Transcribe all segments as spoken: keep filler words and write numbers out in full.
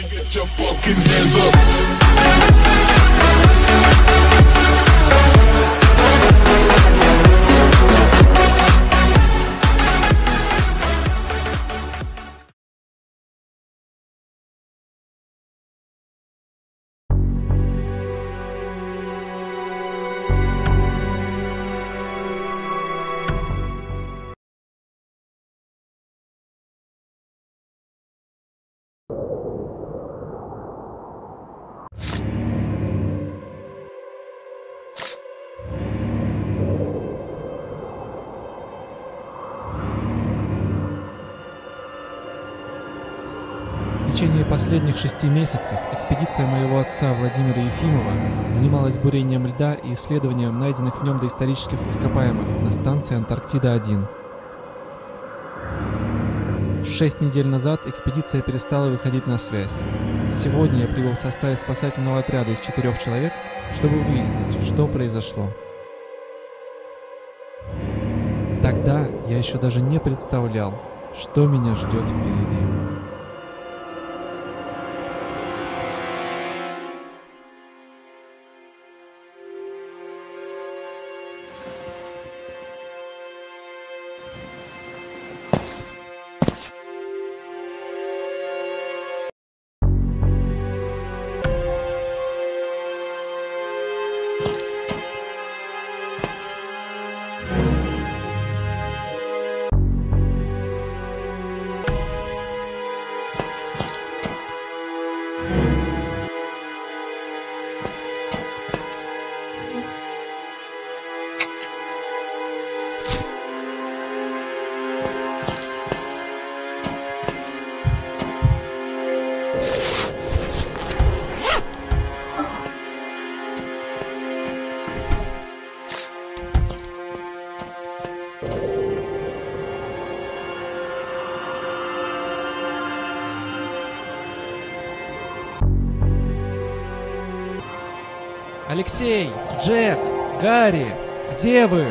Get your fucking hands up. В течение последних шести месяцев экспедиция моего отца Владимира Ефимова занималась бурением льда и исследованием найденных в нем доисторических ископаемых на станции Антарктида один. Шесть недель назад экспедиция перестала выходить на связь. Сегодня я прибыл в составе спасательного отряда из четырех человек, чтобы выяснить, что произошло. Тогда я еще даже не представлял, что меня ждет впереди. Алексей! Джек! Гарри! Где вы?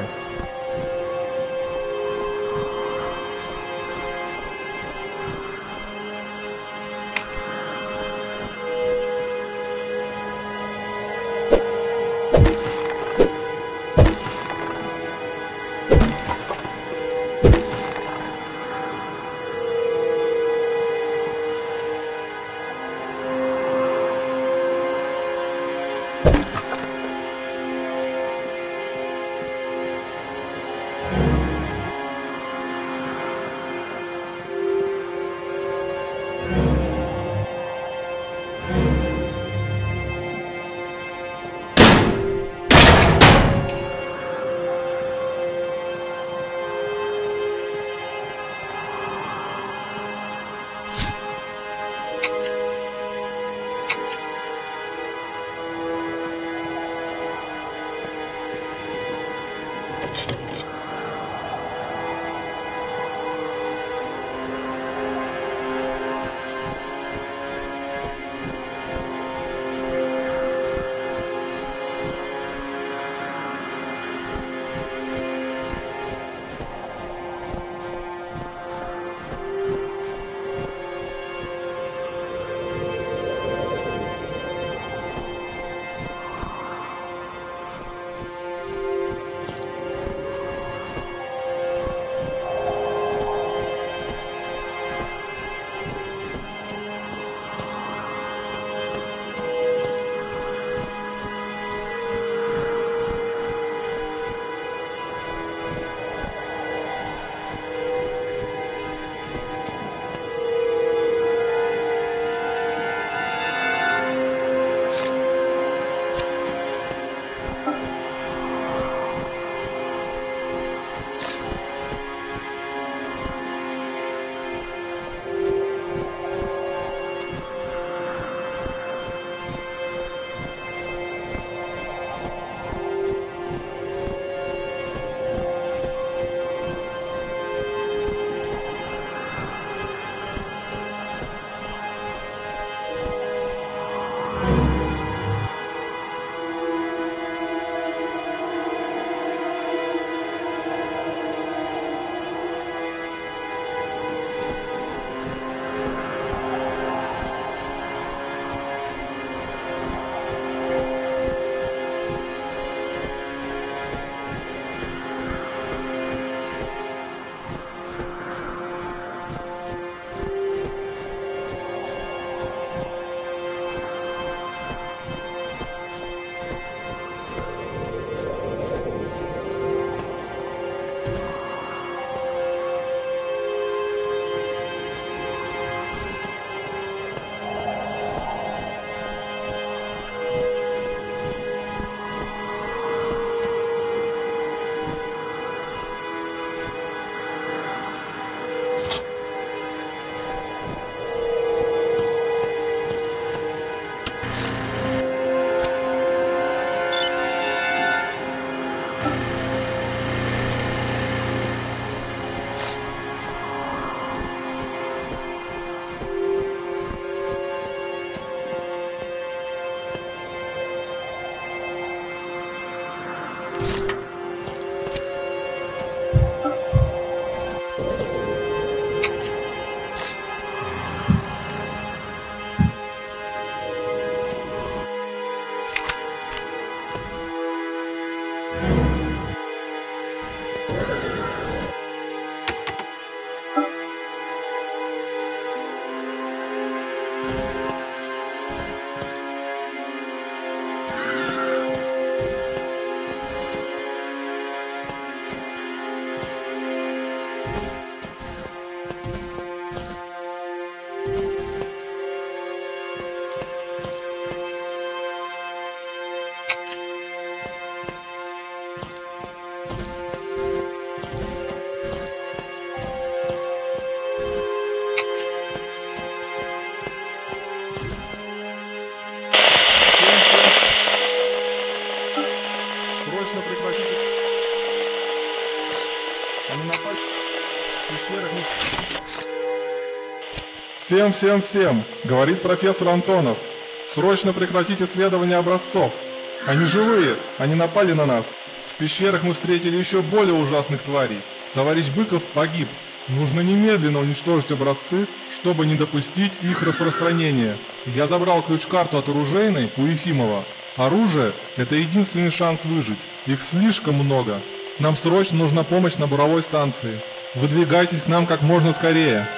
Всем, всем, всем, говорит профессор Антонов. Срочно прекратить исследование образцов. Они живые, они напали на нас. В пещерах мы встретили еще более ужасных тварей. Товарищ Быков погиб. Нужно немедленно уничтожить образцы, чтобы не допустить их распространения. Я забрал ключ-карту от оружейной у Ефимова. Оружие – это единственный шанс выжить. Их слишком много. Нам срочно нужна помощь на буровой станции. Выдвигайтесь к нам как можно скорее.